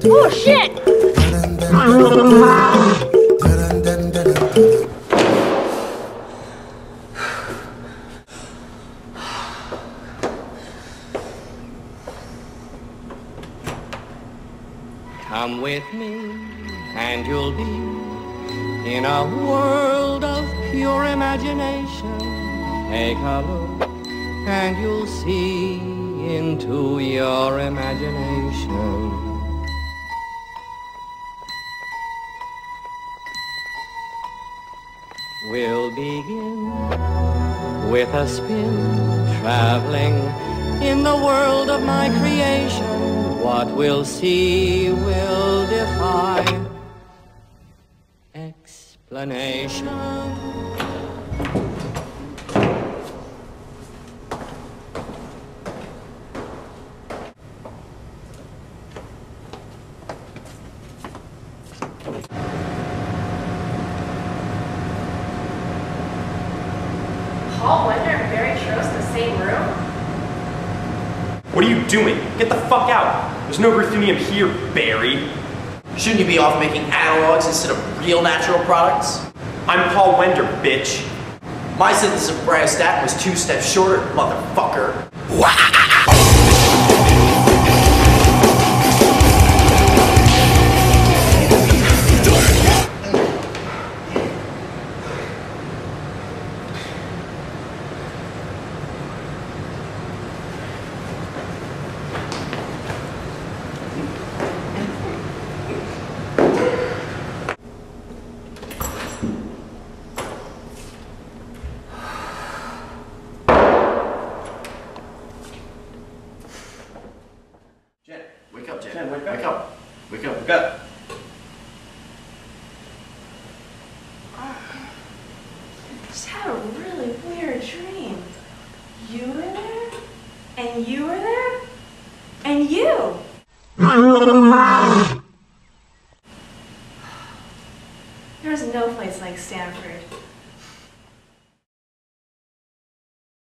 Oh shit! Come with me and you'll be in a world of pure imagination. Take a look and you'll see into your imagination. We'll begin with a spin, traveling in the world of my creation. What we'll see will defy explanation. Paul Wender and Barry Trost in the same room? What are you doing? Get the fuck out! There's no ruthenium here, Barry. Shouldn't you be off making analogs instead of real natural products? I'm Paul Wender, bitch. My synthesis of bryostat was 2 steps shorter, motherfucker. Jen, wake up, Jen. Jen, wake up. Wake up. Wake up. Wake up. Just had a really weird dream. You were there, and you were there, and you. There's no place like Stanford.